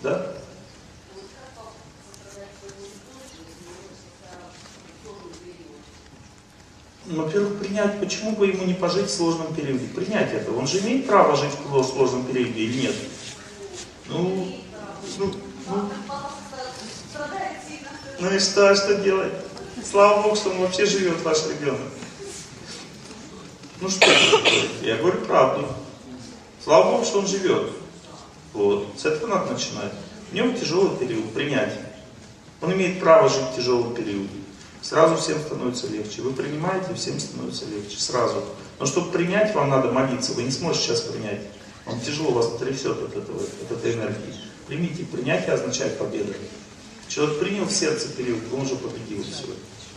Да? Во-первых, принять, почему бы ему не пожить в сложном периоде? Принять это. Он же имеет право жить в сложном периоде или нет? Ну и что делать? Слава Богу, что он вообще живет, ваш ребенок. Ну что вы говорите? Я говорю правду. Слава Богу, что он живет. Вот. С этого надо начинать. В нем тяжелый период, принять. Он имеет право жить в тяжелом периоде. Сразу всем становится легче. Вы принимаете, всем становится легче. Сразу. Но чтобы принять, вам надо молиться. Вы не сможете сейчас принять. Он тяжело вас трясет от этой энергии. Примите. Принятие означает победу. Человек принял в сердце период, он уже победил все.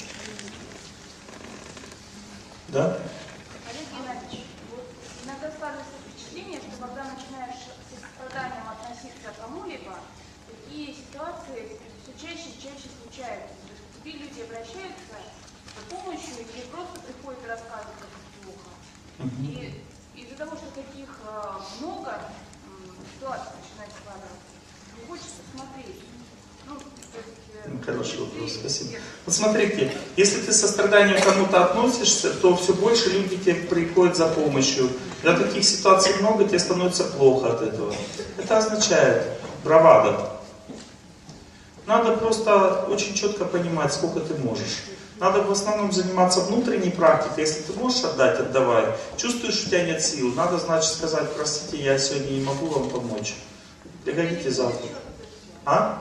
Да? Олег Геннадьевич, вот иногда складывается впечатление, что когда начинаешь с состраданием относиться к кому-либо, такие ситуации все чаще и чаще случаются. То есть к тебе люди обращаются за помощью или просто приходят и рассказывают, как плохо. И из-за того, что таких много, ситуаций начинает складываться, не хочется смотреть. Хороший вопрос, спасибо. Вот смотрите, если ты с состраданием к кому-то относишься, то все больше люди к тебе приходят за помощью. Когда таких ситуаций много, тебе становится плохо от этого. Это означает бравада. Надо просто очень четко понимать, сколько ты можешь. Надо в основном заниматься внутренней практикой. Если ты можешь отдать, отдавай. Чувствуешь, у тебя нет сил, надо, значит, сказать: простите, я сегодня не могу вам помочь. Приходите завтра. А?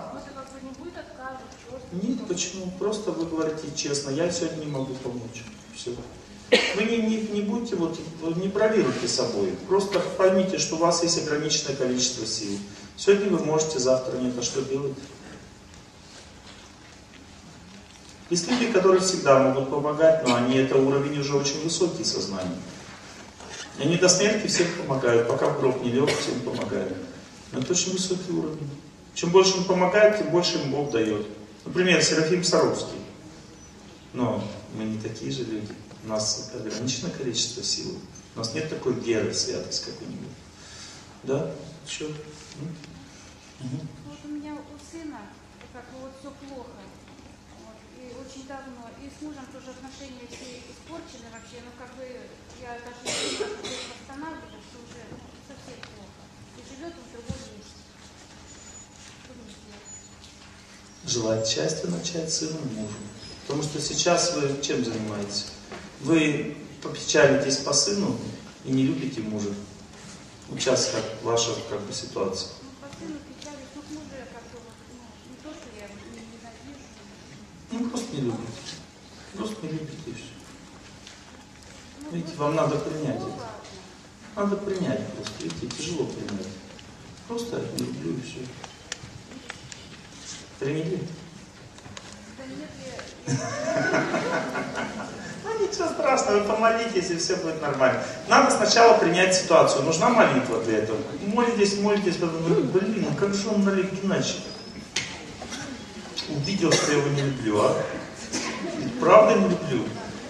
Нет, почему? Просто вы говорите честно: я сегодня не могу помочь. Все. Вы не будьте, не бравируйте собой. Просто поймите, что у вас есть ограниченное количество сил. Сегодня вы можете, завтра нет. А что делать? Есть люди, которые всегда могут помогать, но это уровень уже очень высокий сознания. И они до смерти всем помогают, пока в гроб не лег, всем помогают. Но это очень высокий уровень. Чем больше он помогает, тем больше им Бог дает. Например, Серафим Саровский. Но мы не такие же люди. У нас ограниченное количество сил. У нас нет такой веры, святости какой-нибудь. Да? Еще? Вот у меня у сына все плохо. И очень давно. И с мужем тоже отношения все испорчены вообще. Я даже не знаю, как восстанавливать, что уже совсем плохо. И живет он в другом месте. Желать счастья начать сыну и мужу. Потому что сейчас вы чем занимаетесь? Вы попечалитесь по сыну и не любите мужа. Вот сейчас как ваша ситуация. По сыну печалюсь, но к мужу я не то, что я ненавижу. Просто не любите. Просто не любите и все. Видите, вам надо принять это. Надо принять просто. Видите, тяжело принять. Просто не люблю и все. Приняли? Да нет, Ну ничего страшного, вы помолитесь, и все будет нормально. Надо сначала принять ситуацию. Нужна молитва для этого. Молитесь, потом говорите: как же он, Олег Геннадьевич, увидел, что я его не люблю, а? Правда не люблю.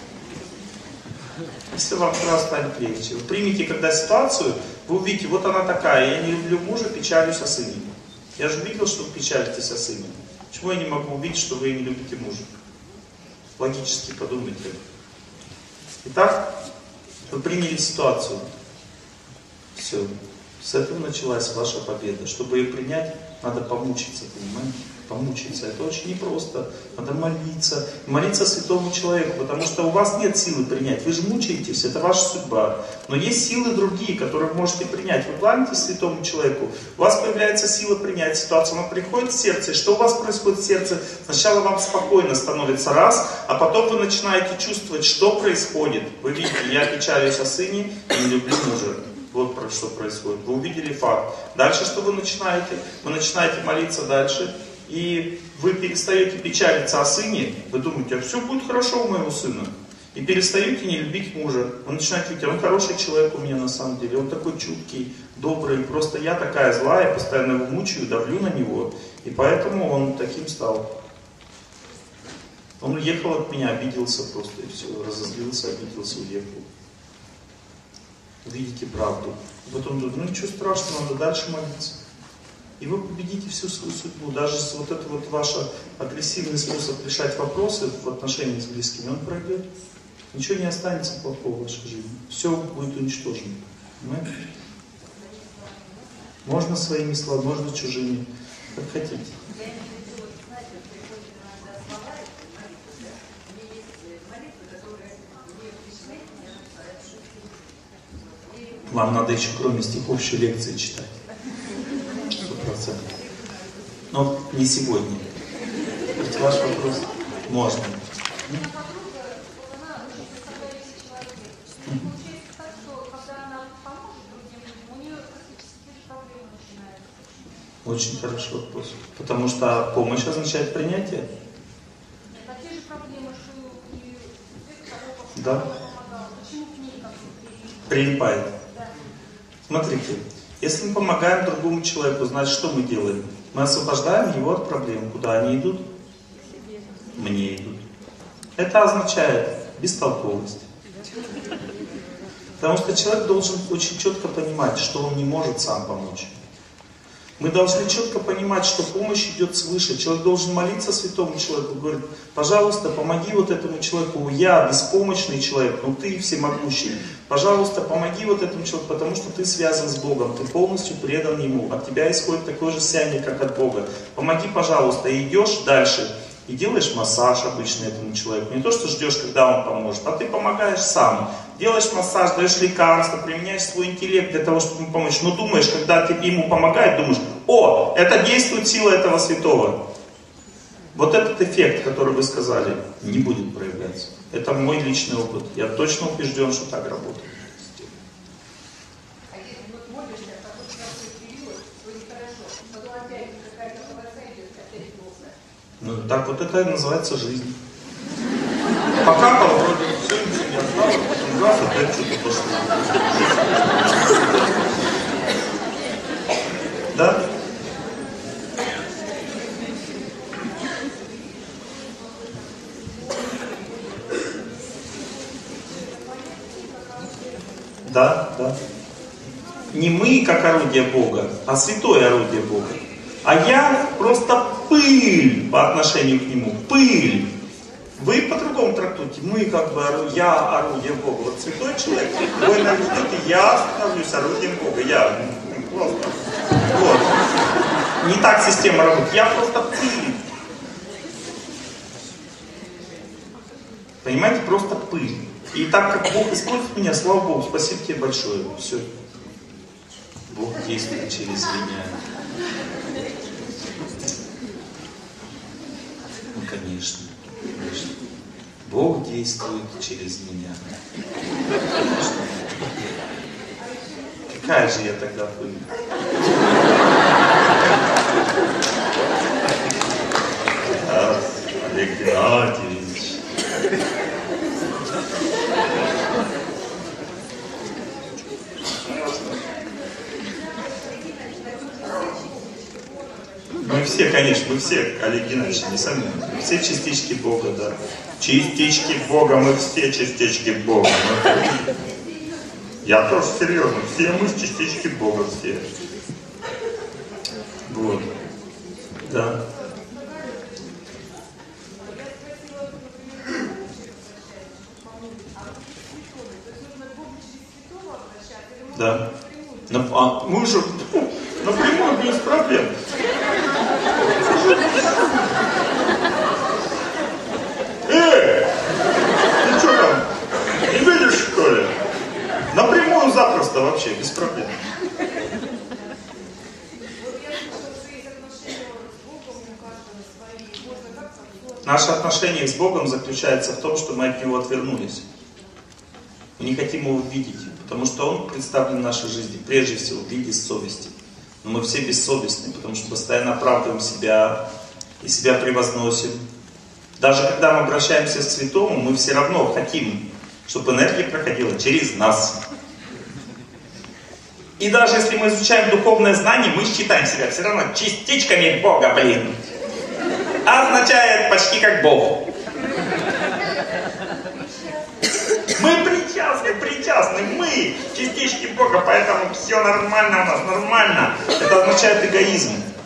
И все вам сразу станет легче. Вы примите, когда ситуацию, вы увидите: вот она такая, я не люблю мужа, печалюсь о сыне. Я же видел, что вы печалитесь о сыне. Почему я не могу увидеть, что вы не любите мужа? Логически подумайте. Итак, вы приняли ситуацию. Все. С этого началась ваша победа. Чтобы ее принять, надо помучиться, понимаете? Помучиться. Это очень непросто. Надо молиться. Молиться святому человеку, потому что у вас нет силы принять. Вы же мучаетесь, это ваша судьба. Но есть силы другие, которые вы можете принять. Вы кланяетесь святому человеку, у вас появляется сила принять ситуацию. Она приходит в сердце. И что у вас происходит в сердце? Сначала вам спокойно становится раз, а потом вы начинаете чувствовать, что происходит. Вы видите: я печалюсь о сыне и не люблю мужа. Вот про что происходит. Вы увидели факт. Дальше что вы начинаете? Вы начинаете молиться дальше. И вы перестаете печалиться о сыне. Вы думаете: а все будет хорошо у моего сына. И перестаете не любить мужа. Вы начинаете видеть: он хороший человек у меня на самом деле. Он такой чуткий, добрый. Просто я такая злая, постоянно его мучаю, давлю на него. И поэтому он таким стал. Он уехал от меня, обиделся просто. И все, разозлился, обиделся, уехал. Увидите правду. И потом думаете: ну ничего страшного, надо дальше молиться. и вы победите всю свою судьбу. Даже вот это вот ваш агрессивный способ решать вопросы в отношениях с близкими, он пройдет. Ничего не останется плохого в вашей жизни. Все будет уничтожено. Понимаете? Можно своими словами, можно чужими, как хотите. Вам надо еще кроме стихов еще лекции читать. 100%. Но не сегодня. Это ваш вопрос. Можно. Очень хороший вопрос. Потому что помощь означает принятие. Да. Прилипает. Смотрите, если мы помогаем другому человеку, значит, что мы делаем? Мы освобождаем его от проблем. Куда они идут? Мне идут. Это означает бестолковость. Потому что человек должен очень четко понимать, что он не может сам помочь. Мы должны четко понимать, что помощь идет свыше. Человек должен молиться святому человеку, говорит: пожалуйста, помоги вот этому человеку, я беспомощный человек, но ты всемогущий. Пожалуйста, помоги вот этому человеку, потому что ты связан с Богом, ты полностью предан Ему, от тебя исходит такое же сияние, как от Бога. Помоги, пожалуйста, и идешь дальше, и делаешь массаж обычно этому человеку. Не то, что ждешь, когда он поможет, а ты помогаешь сам. Делаешь массаж, даешь лекарства, применяешь свой интеллект для того, чтобы ему помочь. Но думаешь, когда ты ему помогаешь, думаешь: о, это действует сила этого святого. Вот этот эффект, который вы сказали, не будет проявляться. Это мой личный опыт. Я точно убежден, что так работает. Ну так вот это и называется жизнь. Пока вроде все, ничего не осталось, потом раз, опять что-то пошло. Да? Да, да. Не мы как орудие Бога, а святое орудие Бога. А я просто пыль по отношению к Нему. Пыль. Вы по-другому трактуете. Мы как бы я орудие Бога. Вот святой человек, вы начнете, я становлюсь орудием Бога. Я просто. Вот. Не так система работает. Я просто пыль. Понимаете, просто пыль. И так как Бог использует меня, слава Богу, спасибо тебе большое. Все. Бог действует через меня. Ну, конечно. Конечно. Бог действует через меня. Конечно. Какая же я тогда пыль? Олег Геннадьевич. Мы все, конечно, мы все, Олег Геннадьевич, не сами, мы все частички Бога, да. Частички Бога, мы все частички Бога. Я тоже серьезно, все мы частички Бога, все. Вот. Да. Да. Мы же напрямую без проблем. Ты что там? Не видишь, что ли? Напрямую запросто вообще, без проблем. Наше отношение с Богом заключается в том, что мы от Него отвернулись. Мы не хотим Его видеть, потому что Он представлен в нашей жизни, прежде всего, в виде совести. Но мы все бессовестны, потому что постоянно оправдываем себя и себя превозносим. Даже когда мы обращаемся к святому, мы все равно хотим, чтобы энергия проходила через нас. И даже если мы изучаем духовное знание, мы считаем себя все равно частичками Бога, блин. Означает почти как Бог. Мы причастны, мы частички Бога, поэтому все нормально у нас, нормально. Это означает эгоизм.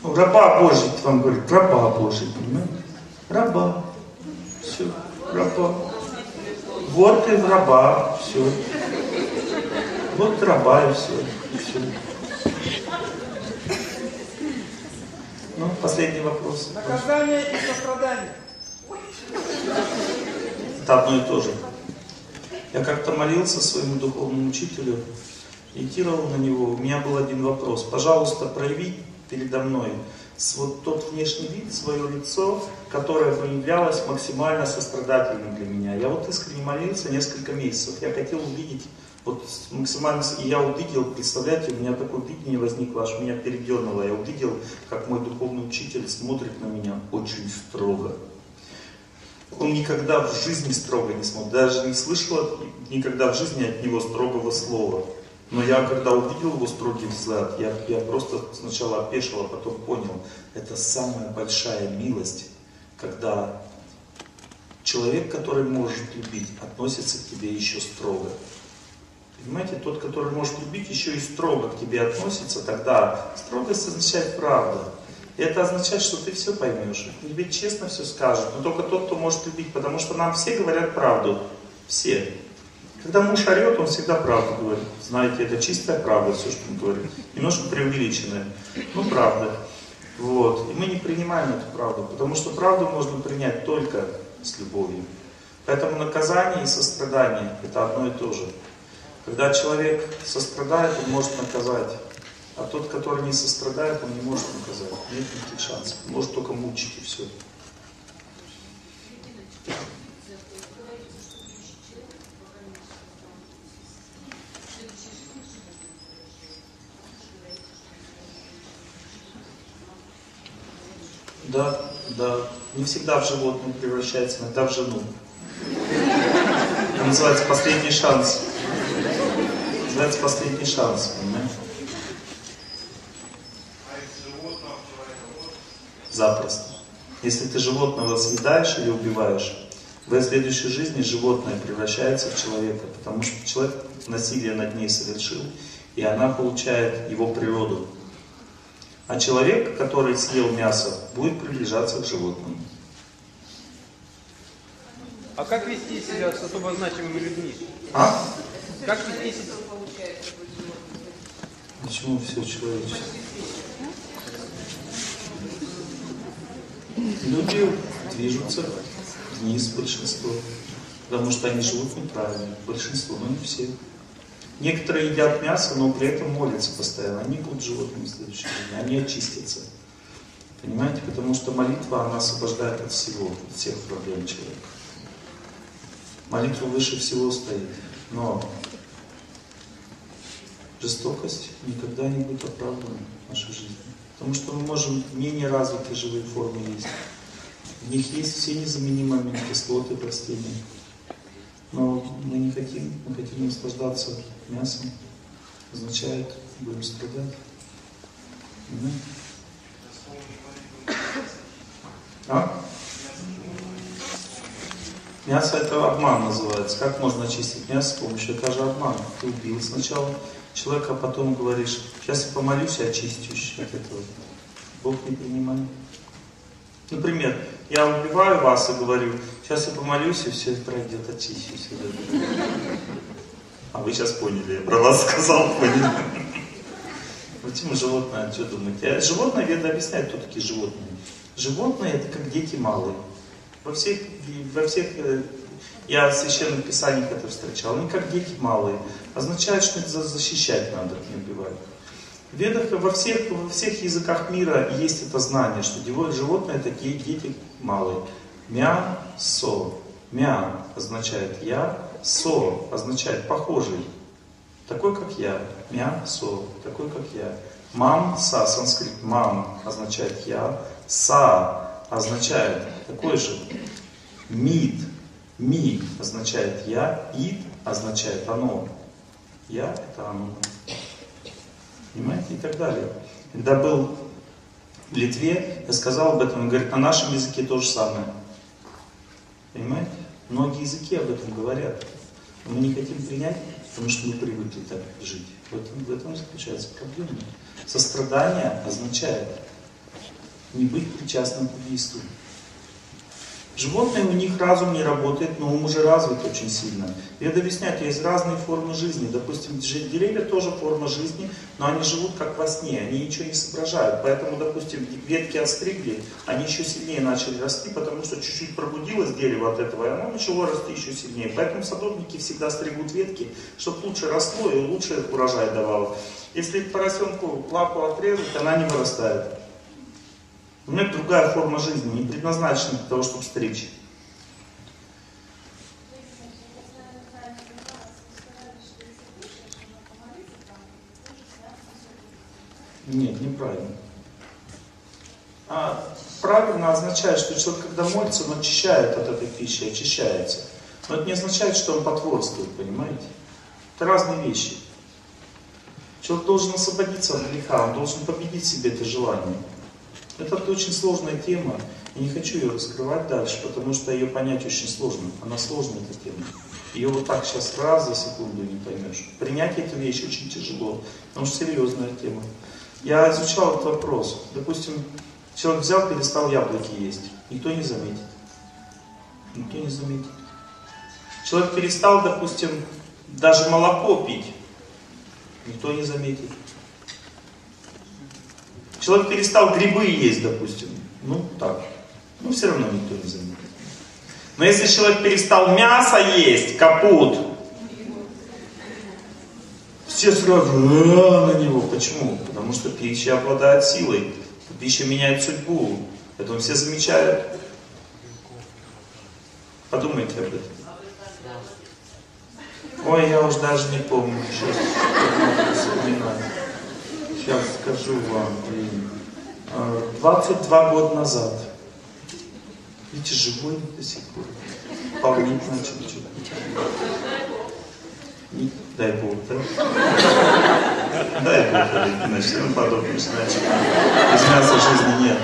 Ну, раба Божий, вам говорит, раба Божий, понимаете? Раба. Все, раба. Вот и в раба, все. Вот раба и все. Ну, последний вопрос. Наказание и сострадание. Это одно и то же. Я как-то молился своему духовному учителю, медитировал на него. У меня был один вопрос. Пожалуйста, прояви передо мной вот тот внешний вид, свое лицо, которое проявлялось максимально сострадательным для меня. Я вот искренне молился несколько месяцев. Я хотел увидеть вот максимально, и я увидел, представляете, у меня такое видение возникло, аж меня передернуло. Я увидел, как мой духовный учитель смотрит на меня очень строго. Он никогда в жизни строго не смотрит, даже не слышал никогда в жизни от него строгого слова. Но я, когда увидел его строгий взгляд, я просто сначала опешил, а потом понял, это самая большая милость, когда человек, который может любить, относится к тебе еще строго. Понимаете, тот, который может любить, еще и строго к тебе относится, тогда строгость означает правда. И это означает, что ты все поймешь, тебе честно все скажут, но только тот, кто может любить, потому что нам все говорят правду, все. Когда муж орет, он всегда правду говорит. Знаете, это чистая правда, все, что он говорит. Немножко преувеличенная, но правда. Вот. И мы не принимаем эту правду, потому что правду можно принять только с любовью. Поэтому наказание и сострадание – это одно и то же. Когда человек сострадает, он может наказать. А тот, который не сострадает, он не может наказать. Нет никаких шансов. Он может только мучить и все. Да, да. Не всегда в животное превращается, иногда в жену. Это называется последний шанс. Называется последний шанс, понимаете? Запросто. Если ты животного съедаешь или убиваешь, в следующей жизни животное превращается в человека, потому что человек насилие над ней совершил, и она получает его природу. А человек, который съел мясо, будет приближаться к животному. А как вести себя с особо значимыми людьми? А? Как вести себя? Почему все человечество? Люди движутся вниз, большинство, потому что они живут неправильно. Большинство, но не все. Некоторые едят мясо, но при этом молятся постоянно. Они будут животными в следующей жизни, они очистятся. Понимаете? Потому что молитва, она освобождает от всего, от всех проблем человека. Молитва выше всего стоит. Но жестокость никогда не будет оправдана в нашей жизни. Потому что мы можем менее развитые живые формы есть. В них есть все незаменимые аминокислоты, растения. Но мы не хотим, мы хотим наслаждаться мясом. Означает, будем страдать. Понимаете? А? Мясо это обман называется. Как можно очистить мясо с помощью? Это же обман. Ты убил сначала человека, а потом говоришь, сейчас я помолюсь и очистюсь от этого. Бог не принимает. Например, я убиваю вас и говорю, сейчас я помолюсь и все пройдет, очищусь. А вы сейчас поняли, я про вас сказал, поняли. Почему животное, что думаете? Животное, веды объясняют, кто такие животные. Животные это как дети малые. Во всех, я в священных писаниях это встречал, они как дети малые. Означает, что их защищать надо, не убивать. В ведах во всех языках мира есть это знание, что животные такие дети малые. Мя-со. Мя означает я, со означает похожий. Такой как я. Мя-со. Такой как я. Мам-са. Санскрит мам означает я. Са означает такой же. Мид. Ми означает я. Ид означает оно. Я это оно. Понимаете? И так далее. Когда был в Литве, я сказал об этом, он говорит, на нашем языке то же самое. Понимаете? Многие языки об этом говорят. Но мы не хотим принять, потому что мы привыкли так жить. В этом заключается проблема. Сострадание означает не быть причастным к убийству. Животные, у них разум не работает, но ум уже развит очень сильно. Веды объясняют, есть разные формы жизни. Допустим, деревья тоже форма жизни, но они живут как во сне, они ничего не соображают. Поэтому, допустим, ветки отстригли, они еще сильнее начали расти, потому что чуть-чуть пробудилось дерево от этого, и оно начало расти еще сильнее. Поэтому садовники всегда стригут ветки, чтобы лучше росло и лучше урожай давало. Если поросенку лапу отрезать, она не вырастает. У меня другая форма жизни, не предназначена для того, чтобы стричь. Нет, неправильно. Правильно означает, что человек, когда молится, он очищает от этой пищи, очищается. Но это не означает, что он потворствует, понимаете? Это разные вещи. Человек должен освободиться от греха, он должен победить в себе это желание. Это очень сложная тема, я не хочу ее раскрывать дальше, потому что ее понять очень сложно. Она сложная, эта тема. Ее вот так сейчас раз за секунду не поймешь. Принять эту вещь очень тяжело, потому что серьезная тема. Я изучал этот вопрос. Допустим, человек взял, перестал яблоки есть. Никто не заметит. Никто не заметит. Человек перестал, допустим, даже молоко пить. Никто не заметит. Человек перестал грибы есть, допустим. Ну, так. Ну, все равно никто не заметит. Но если человек перестал мясо есть, капут, все сразу на него. Почему? Потому что пища обладает силой. Пища меняет судьбу. Поэтому все замечают. Подумайте об этом. Ой, я уж даже не помню. Сейчас вспоминаю. Сейчас скажу вам. 22 года назад. Видите, живой до сих пор. Полнить начал что-то. Дай Бог, да? Дай Бог, иначе все равно подобное значит. Без мяса жизни нет.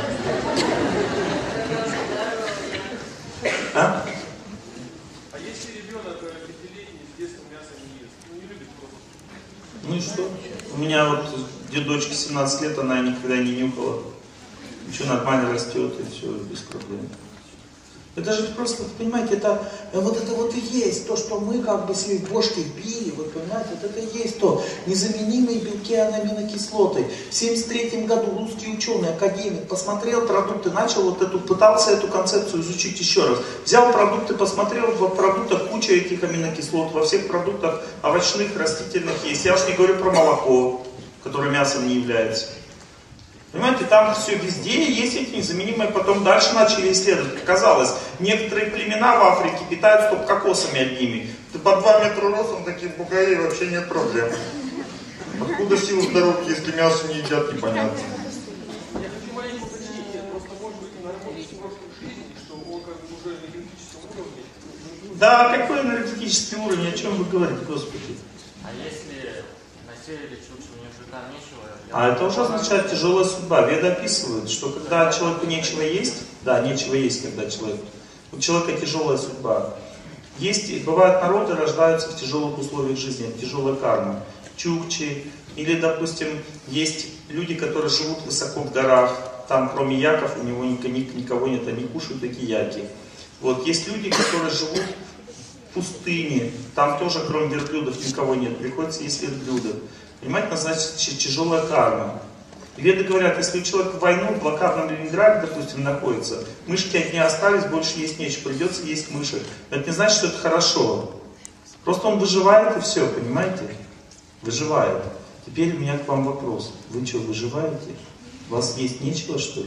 А? А если ребенок 5-летний с детства мясо не ест, не любит просто? Ну и что? У меня вот дочке 17 лет, она никогда не нюхала. Ничего, нормально растет, и все, без проблем. Это же просто, понимаете, это вот и есть то, что мы как бы себе бошки вбили, вы понимаете, вот это и есть то. Незаменимые белки аминокислоты. В 1973 году русский ученый, академик, посмотрел продукты, начал пытался эту концепцию изучить еще раз. Взял продукты, посмотрел, в продуктах куча этих аминокислот, во всех продуктах овощных, растительных есть. Я уж не говорю про молоко, которое мясом не является. Понимаете, там все везде есть эти незаменимые, потом дальше начали исследовать. Оказалось, некоторые племена в Африке питаются только кокосами одними. Ты по 2 метра ростом, таких бугаев вообще нет проблем. Откуда сила здоровья, если мясо не едят, непонятно. Я хочу маленькое уточнение, просто может быть на работе в прошлой жизни, что он как бы уже на энергетическом уровне. Да, какой энергетический уровень, о чем вы говорите, Господи? А если насилие чуть-чуть у мужика нечего? А это уже означает тяжелая судьба. Веды описывают, что когда человеку нечего есть, да, нечего есть, когда у человека тяжелая судьба. Бывают народы, рождаются в тяжелых условиях жизни, это тяжелая карма. Чукчи, или, допустим, есть люди, которые живут высоко в горах, там кроме яков у него никого нет, они кушают такие яки. Вот, есть люди, которые живут в пустыне, там тоже кроме верблюдов никого нет, приходится есть верблюдов. Понимаете, значит тяжелая карма. Веды говорят, если у человека в войну, в блокадном Ленинграде, допустим, находится, мышки от нее остались, больше есть нечего, придется есть мышек. Это не значит, что это хорошо. Просто он выживает и все, понимаете? Выживает. Теперь у меня к вам вопрос. Вы что, выживаете? У вас есть нечего, что ли?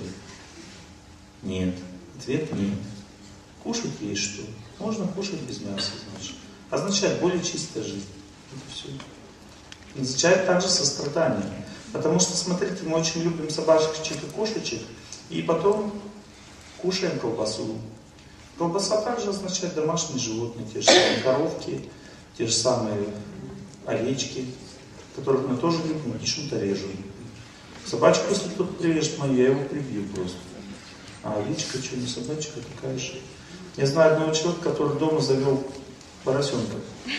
Нет. Ответ нет. Кушать есть что? Можно кушать без мяса, значит. Означает более чистая жизнь. Это все. Означает также сострадание. Потому что, смотрите, мы очень любим собачек и кошечек, и потом кушаем колбасу. Колбаса также означает домашние животные, те же самые коровки, те же самые овечки, которых мы тоже любим, и что-то режем. Собачку, если кто-то прирежет мою, я его прибью просто. А овечка, что, не собачка, такая же. Я знаю одного человека, который дома завел поросенка.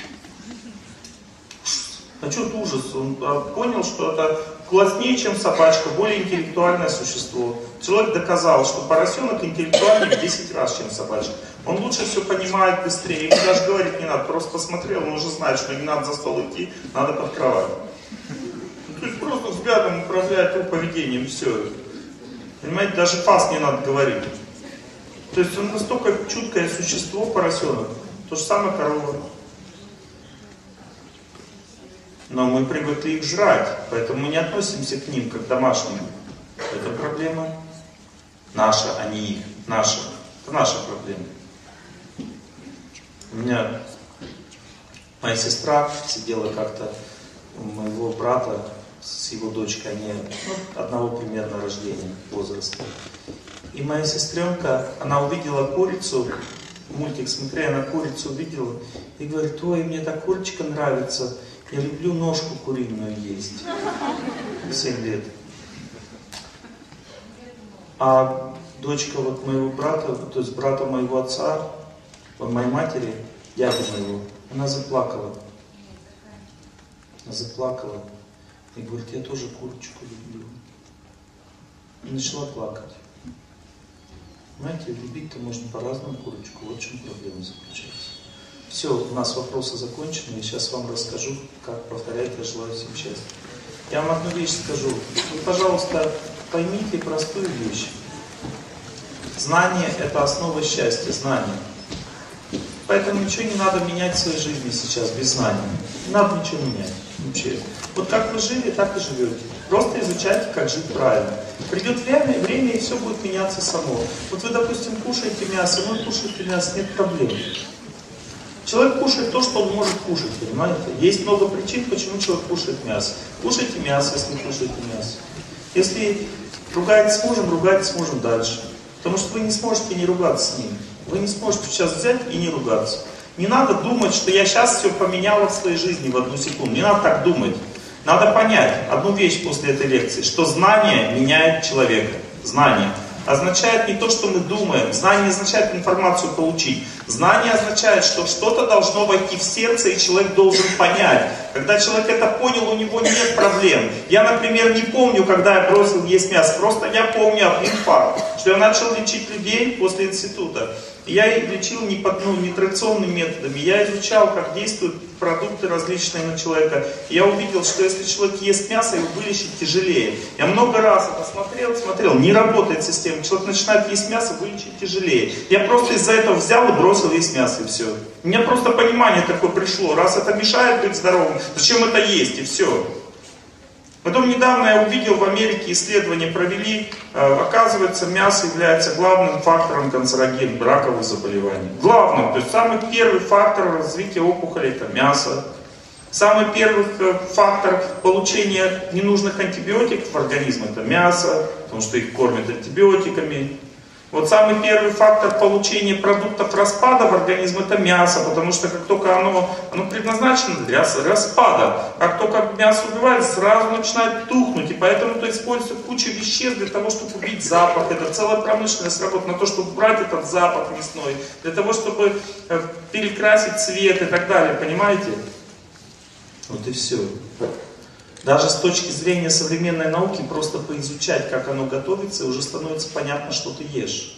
А что ужас? Он понял, что это класснее, чем собачка, более интеллектуальное существо. Человек доказал, что поросенок интеллектуальнее в 10 раз, чем собачка. Он лучше все понимает быстрее. Ему даже говорить не надо, просто посмотрел, он уже знает, что не надо за стол идти, надо под кровать. То есть просто взглядом управляет его поведением, все. Понимаете, даже фас не надо говорить. То есть он настолько чуткое существо, поросенок. То же самое корова. Но мы привыкли их жрать, поэтому мы не относимся к ним как к домашним. Это проблема наша, а не их. Наша. Это наша проблема. У меня моя сестра сидела как-то у моего брата с его дочкой, они одного примерно рождения, возраста. И моя сестренка, она увидела курицу, мультик смотря, она курицу увидела и говорит: ой, мне так курочка нравится, я люблю ножку куриную есть. 7 лет. А дочка вот моего брата, то есть брата моего отца, моей матери, дяди моего, она заплакала. Она заплакала. И говорит: я тоже курочку люблю. И начала плакать. Знаете, любить-то можно по-разному курочку. Вот в чем проблема заключается. Все, у нас вопросы закончены. Я сейчас вам расскажу, как повторять. Я желаю всем счастья. Я вам одну вещь скажу. Вы, пожалуйста, поймите простую вещь. Знание – это основа счастья. Знание. Поэтому ничего не надо менять в своей жизни сейчас без знания. Не надо ничего менять. Вообще. Вот как вы жили, так и живете. Просто изучайте, как жить правильно. Придет время, и все будет меняться само. Вот вы, допустим, кушаете мясо, вы кушаете мясо, нет проблем. Человек кушает то, что он может кушать, понимаете? Есть много причин, почему человек кушает мясо. Кушайте мясо, если кушаете мясо. Если ругаетесь с мужем дальше. Потому что вы не сможете не ругаться с ним. Вы не сможете сейчас взять и не ругаться. Не надо думать, что я сейчас все поменяла в своей жизни в одну секунду. Не надо так думать. Надо понять одну вещь после этой лекции, что знание меняет человека. Знание означает не то, что мы думаем. Знание означает информацию получить. Знание означает, что что-то должно войти в сердце, и человек должен понять. Когда человек это понял, у него нет проблем. Я, например, не помню, когда я бросил есть мясо. Просто я помню один факт, что я начал лечить людей после института. Я их лечил не традиционными методами. Я изучал, как действуют продукты различные на человека. И я увидел, что если человек ест мясо, его вылечить тяжелее. Я много раз это смотрел, не работает система. Человек начинает есть мясо, вылечить тяжелее. Я просто из-за этого взял и бросил есть мясо, и все. У меня просто понимание такое пришло. Раз это мешает быть здоровым, зачем это есть, и все. Потом недавно я увидел, в Америке исследования провели, оказывается, мясо является главным фактором канцерогенных, раковых заболеваний. Главным, то есть самый первый фактор развития опухолей – это мясо. Самый первый фактор получения ненужных антибиотиков в организме – это мясо, потому что их кормят антибиотиками. Вот самый первый фактор получения продуктов распада в организм – это мясо, потому что как только оно предназначено для распада, как только мясо убивается, сразу начинает тухнуть, и поэтому то используется куча веществ для того, чтобы убить запах. Это целая промышленность работает на то, чтобы убрать этот запах мясной, для того, чтобы перекрасить цвет и так далее, понимаете? Вот и все. Даже с точки зрения современной науки, просто поизучать, как оно готовится, уже становится понятно, что ты ешь.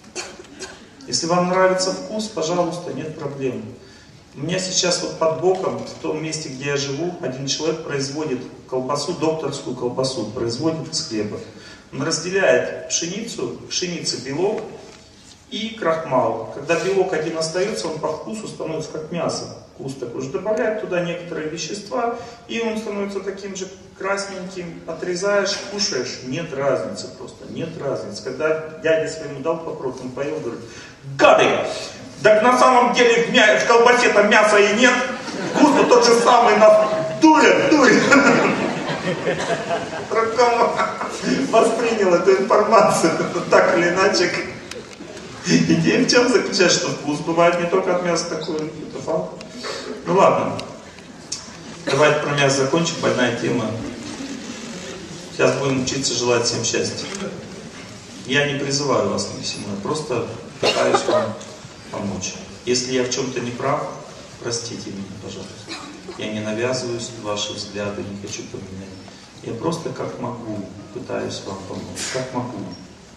Если вам нравится вкус, пожалуйста, нет проблем. У меня сейчас вот под боком, в том месте, где я живу, один человек производит колбасу, докторскую колбасу, производит из хлеба. Он разделяет пшеница белок и крахмал. Когда белок один остается, он по вкусу становится как мясо. Вкус такой же. Добавляет туда некоторые вещества, и он становится таким же красненьким. Отрезаешь, кушаешь, нет разницы просто, нет разницы. Когда дяде своему дал попробовать, он поел, говорит: гады! Так на самом деле в колбасе-то мяса и нет, вкус тот же самый, нас дурят. Воспринял эту информацию так или иначе. Идея в чем заключается, что вкус бывает не только от мяса такой, это факт. Ну ладно, давайте про мясо закончим, больная тема. Сейчас будем учиться желать всем счастья. Я не призываю вас ни к всему, я просто пытаюсь вам помочь. Если я в чем-то не прав, простите меня, пожалуйста. Я не навязываюсь в ваши взгляды, не хочу поменять. Я просто как могу пытаюсь вам помочь, как могу.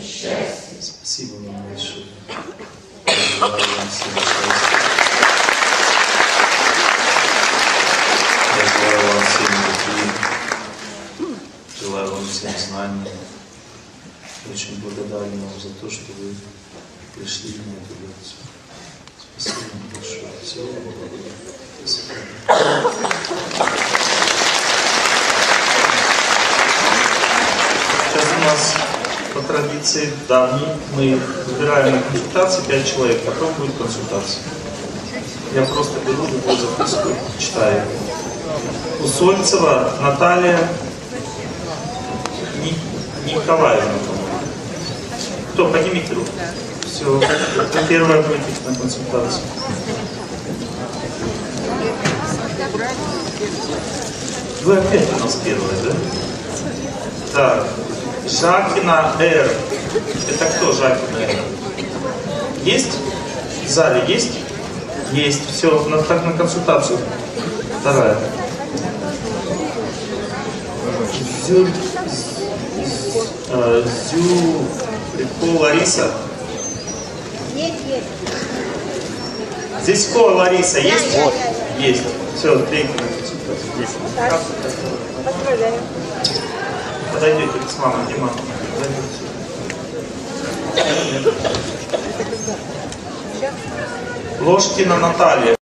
всем счастья. Я желаю вам всем любви, желаю вам всем знаний. Очень благодарен вам за то, что вы пришли на эту лекцию. Спасибо вам большое. Всего вам благодарю. До свидания. Сейчас у нас по традиции давней мы выбираем на консультации 5 человек, потом будет консультация. Я просто беру любую записку, читаю. Усольцева Наталья Николаевна. Кто? Поднимите руку. Все, вы первая будете на консультацию. Вы опять у нас первая, да? Так, Жакина Р. Это кто Жакина Р? Есть? В зале есть? Есть. Все, так на консультацию. Вторая. Зюрько Лариса. Нет. Здесь кто Лариса есть? Вот. Есть. Все, третья консультация. Поздравляю. Подойдете с мамой, Дима. Ложкина Наталья.